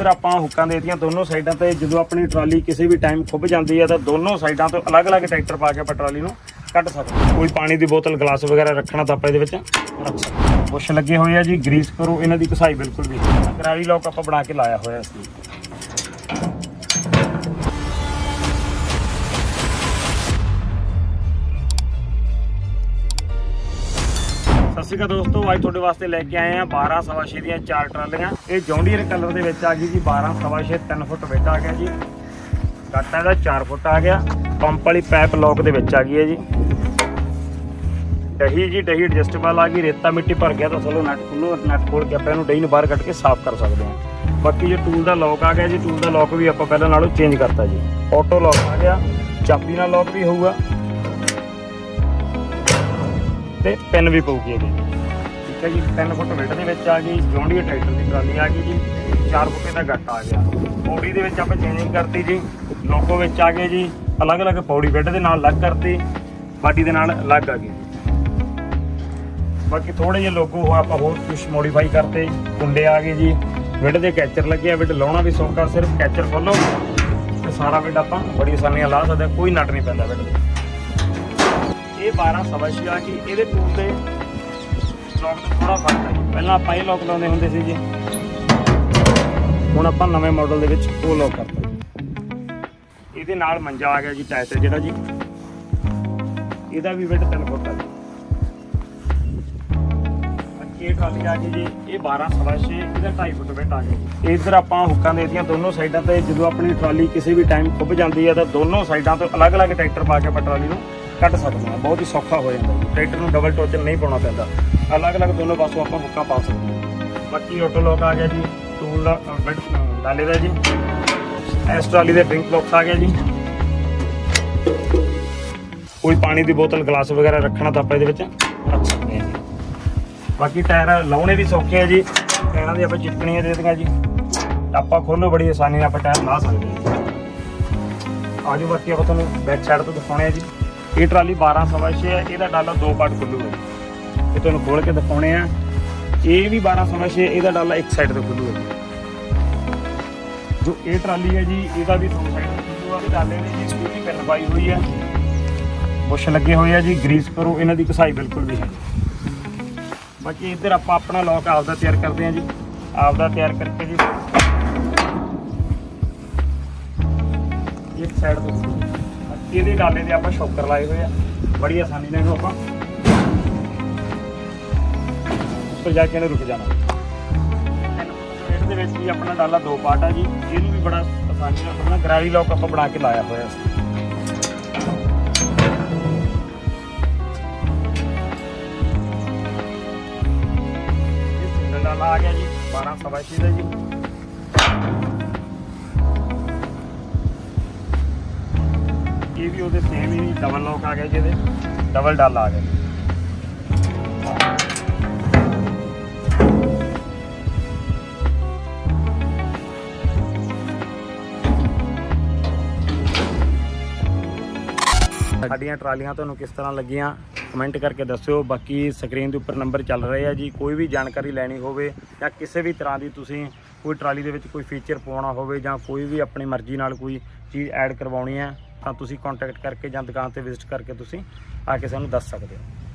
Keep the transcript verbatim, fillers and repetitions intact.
इधर आप हुक्कां देतियां दोनों साइडों ते। जो अपनी ट्राली किसी भी टाइम खुब जाती है तो दोनों साइडों तो अलग अलग ट्रैक्टर पा के आप ट्राली नूं कट सकते। कोई पानी की बोतल गिलास वगैरह रखना तो आप ये रख सकते। बुश लगे हुए हैं जी, ग्रीस करो, इन्हां दी घसाई बिल्कुल भी गरारी लॉक आप बना के लाया होया सी। सत श्री अकाल दोस्तों, अज तुहाडे वास्ते लैके आए हैं बारह सवा छे दी चार ट्रालियां। ये जॉन्डियर कलर के आ गई जी, बारह सवा छे तीन फुट वेट आ गया जी। गाटा इहदा चार फुट आ गया। पंप वाली पैप लॉक के आ गई है जी। डही जी डही एडजस्टेबल आ गई। रेता मिट्टी भर गया तो चलो नट खुलो, नट खोल के आप डही नूं बाहर कट के साफ कर सकते हैं। बाकी जो टूल का लॉक आ गया जी, टूल का लॉक भी आप पहले नालों चेंज करता जी। ऑटो लॉक आ गया, चाबी नाल लॉक भी होगा, पिन भी पऊगी है ठीक है जी। तीन फुट वेट के आ गई। जॉन्डियर ट्रैक्टर की ट्राली आ गई जी। चार फुटे का गट्टा आ गया। पौड़ी के आप चेंजिंग करती जी। लोगो आ गए जी, अलग अलग पौड़ी बेड के नाल अलग करती, बाडी के नाल अलग आ गई। बाकी थोड़े जे लोगो हो आप होर कुछ मॉडिफाई करते। कुंडे आ गए जी, बेड के कैचर लगे। बेड लाना भी सौखा, सिर्फ कैचर खोलो तो सारा बेड आप बड़ी आसानी ला सकते, कोई नट नहीं पैंदा बेड। ये बारह सवा छे आ गई। ये टूल के लॉक का थोड़ा फर्क है जी। पहले आप ये लॉक लाते होंगे सी जी, हुण आप नवे मॉडल के वो लॉक करते। ये नाल मंजा आ गया जी, टाइट जिहड़ा जी, इहदा भी वेट तीन फुट है जी। ये ट्राली आ गई जी, ये बारह सवा छे, इहदा ढाई फुट वेट आ गया जी। इधर आप हुक्कां देतियां दोनों साइडों ते। जो अपनी ट्राली किसी भी टाइम खुब जाती है तो दोनों साइडों तो अलग अलग ट्रैक्टर पा के आप ट्राली नूं कट सकते हैं। बहुत ही सौखा हो जाता है। ट्रैक्टर में डबल टोचन नहीं पाना पैंदा, अलग अलग दोनों पासों आप हुक्का पा सकते हैं। बाकी ऑटो लॉक आ गया जी, टूल डाले का जी। इस ट्राली के ड्रिंक बॉक्स आ गया जी। कोई पानी की बोतल गिलास वगैरह रखना तो आप ये रख सकते हैं। बाकी टायर लाने भी सौखे है जी। टायरों की आप चिपकनियाँ दे देंगे जी, टापा खोलो बड़ी आसानी आप टायर ला सकते हैं। आजो बाकी आप तुहानूं बैक साइड तो दिखाने जी। ये ट्राली बारह सवा छे है, यदा डाला दो पार्ट खुलूगा जी। ये तुहानूं खोल के दिखाने हैं। ये भी बारह सवा छे, यदा डाला एक साइड तो खुलूगा जी। जो ये ट्राली है जी, यदा भी दो साइड तो खुलूगा। डाले ने जी पूरी पिन पाई हुई है, बुश लगे हुए हैं जी। ग्रीस करो, इन्हां दी घसाई बिल्कुल भी है। बाकी इधर आप अपना लॉक आपदा तैयार करते हैं जी। आपदा तैयार करके जी एक साइड तो ये डाले के आप शॉकर लाए हुए हैं, बड़ी आसानी ने आप उस जाके रुक जाना। तीन फुट भी अपना डाला दो पार्ट है जी। ये भी बड़ा आसानी से अपना गरारी लॉक आप बना के लाया हुआ। ये डाला आ गया जी, बारह सवा छे का जी। ये भी वो सेम ही डबल लॉक आ गया जी, डबल डाला आ गया। साडियां ट्रालियां तुहानूं किस तरह लगियां कमेंट करके दस्सिओ। बाकी स्क्रीन के उपर नंबर चल रहे हैं जी। कोई भी जानकारी लैनी होवे या किसी भी तरह की तुसीं कोई ट्राली दे विच कोई फीचर पवाउणा होवे जां कोई भी अपनी मर्जी नाल कोई चीज़ ऐड करवाउणी है तो तुसीं कॉन्टैक्ट करके जां दुकान ते विजिट करके तुसीं आके सानूं दस सकदे हो।